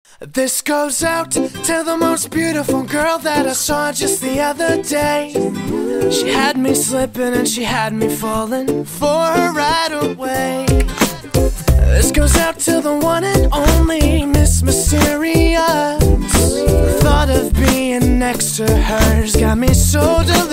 This goes out to the most beautiful girl that I saw just the other day. She had me slipping and she had me falling for her right away. This goes out to the one and only Miss Mysterious. The thought of being next to her's got me so delirious.